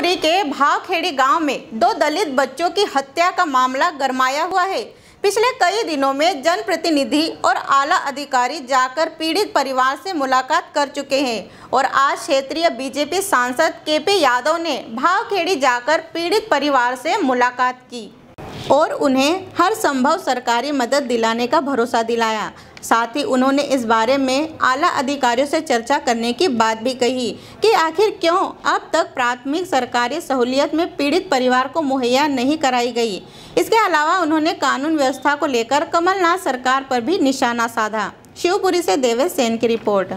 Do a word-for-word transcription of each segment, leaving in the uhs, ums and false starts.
शिवपुरी के भावखेड़ी गांव में दो दलित बच्चों की हत्या का मामला गरमाया हुआ है। पिछले कई दिनों में जनप्रतिनिधि और आला अधिकारी जाकर पीड़ित परिवार से मुलाकात कर चुके हैं और आज क्षेत्रीय बीजेपी सांसद केपी यादव ने भावखेड़ी जाकर पीड़ित परिवार से मुलाकात की और उन्हें हर संभव सरकारी मदद दिलाने का भरोसा दिलाया। साथ ही उन्होंने इस बारे में आला अधिकारियों से चर्चा करने की बात भी कही कि आखिर क्यों अब तक प्राथमिक सरकारी सहूलियत में पीड़ित परिवार को मुहैया नहीं कराई गई। इसके अलावा उन्होंने कानून व्यवस्था को लेकर कमलनाथ सरकार पर भी निशाना साधा। शिवपुरी से देवेश सेन की रिपोर्ट।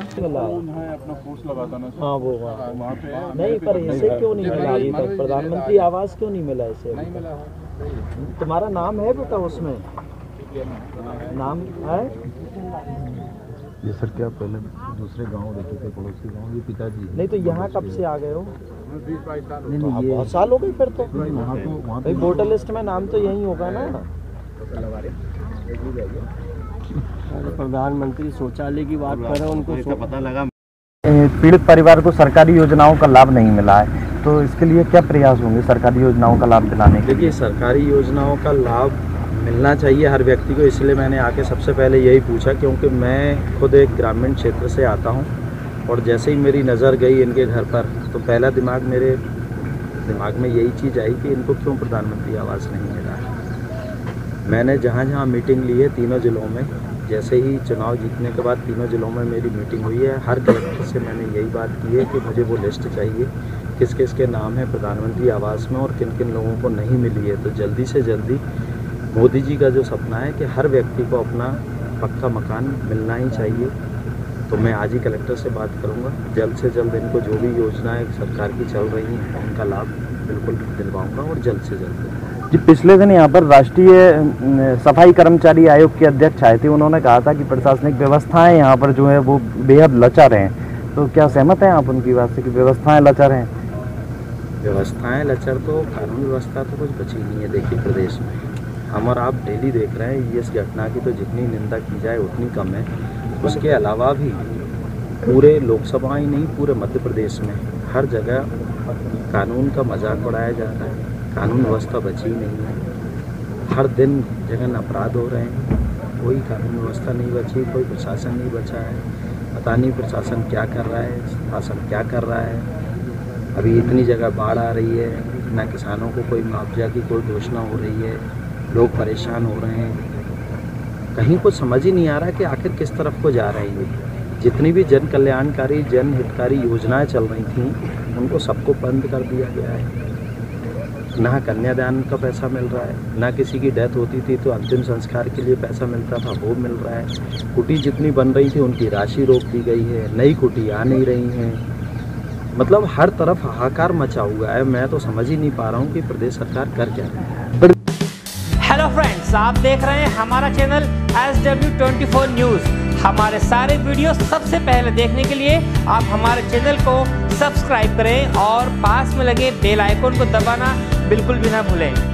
नहीं, पर इसे क्यों नहीं मिला अभी तक? प्रधानमंत्री आवास क्यों नहीं मिला इसे? तुम्हारा नाम है बेटा उसमें? नाम है? ये सर क्या पहले दूसरे गांव देखे थे, पड़ोसी गांव, ये पिताजी। नहीं तो यहाँ कब से आ गए हो? नहीं नहीं, ये बहुत साल हो गए फिर तो। वहाँ तो वहाँ भाई वोटर लिस्ट में नाम तो यही होगा ना। प्रधानमंत्री शौचालय की बात कर रहे हैं, उनको पता लगा पीड़ित परिवार को सरकारी योजनाओं का लाभ नहीं मिला है, तो इसके लिए क्या प्रयास होंगे सरकारी योजनाओं का लाभ दिलाने के? देखिए, सरकारी योजनाओं का लाभ मिलना चाहिए हर व्यक्ति को, इसलिए मैंने आके सबसे पहले यही पूछा, क्योंकि मैं खुद एक ग्रामीण क्षेत्र से आता हूं और जैसे ही मेरी नज़र गई इनके घर पर तो पहला दिमाग मेरे दिमाग में यही चीज़ आई कि इनको क्यों प्रधानमंत्री आवास नहीं मिला है। मैंने जहां जहां मीटिंग ली है तीनों ज़िलों में, जैसे ही चुनाव जीतने के बाद तीनों ज़िलों में मेरी मीटिंग हुई है, हर कलेक्टर से मैंने यही बात की है कि मुझे वो लिस्ट चाहिए किस किस के नाम है प्रधानमंत्री आवास में और किन किन लोगों को नहीं मिली है। तो जल्दी से जल्दी मोदी जी का जो सपना है कि हर व्यक्ति को अपना पक्का मकान मिलना ही चाहिए, तो मैं आज ही कलेक्टर से बात करूंगा। जल्द से जल्द इनको जो भी योजनाएं सरकार की चल रही हैं उनका लाभ बिल्कुल दिलवाऊंगा और जल्द से जल्द। जी, पिछले दिन यहाँ पर राष्ट्रीय सफाई कर्मचारी आयोग के अध्यक्ष आए थे, उन्होंने कहा था कि प्रशासनिक व्यवस्थाएँ यहाँ पर जो है वो बेहद लचर हैं, तो क्या सहमत हैं आप उनकी बात से कि व्यवस्थाएँ लचर हैं? व्यवस्थाएँ लचर तो कानून व्यवस्था तो कुछ बची नहीं है। देखिए, प्रदेश में हम और आप डेली देख रहे हैं, ये इस घटना की तो जितनी निंदा की जाए उतनी कम है। उसके अलावा भी पूरे लोकसभा ही नहीं, पूरे मध्य प्रदेश में हर जगह कानून का मजाक उड़ाया जा रहा है, कानून व्यवस्था बची नहीं है। हर दिन जगह अपराध हो रहे हैं, कोई कानून व्यवस्था नहीं बची, कोई प्रशासन नहीं बचा है। पता नहीं प्रशासन क्या कर रहा है, शासन क्या कर रहा है। अभी इतनी जगह बाढ़ आ रही है, ना किसानोकिसानों को कोई मुआवजा की कोई घोषणा हो रही है, लोग परेशान हो रहे हैं। कहीं कुछ समझ ही नहीं आ रहा कि आखिर किस तरफ को जा रही है। जितनी भी जन कल्याणकारी जन हितकारी योजनाएं चल रही थीं उनको सबको बंद कर दिया गया है। ना कन्यादान का पैसा मिल रहा है, ना किसी की डेथ होती थी तो अंतिम संस्कार के लिए पैसा मिलता था वो मिल रहा है। कुटी जितनी बन रही थी उनकी राशि रोक दी गई है, नई कुटी आ नहीं रही हैं। मतलब हर तरफ हाहाकार मचा हुआ है। मैं तो समझ ही नहीं पा रहा हूँ कि प्रदेश सरकार कर क्या रही है। हेलो फ्रेंड्स, आप देख रहे हैं हमारा channel S W twenty four news. हमारे सारे वीडियो सबसे पहले देखने के लिए आप हमारे चैनल को सब्सक्राइब करें और पास में लगे बेल आइकन को दबाना बिल्कुल भी ना भूलें।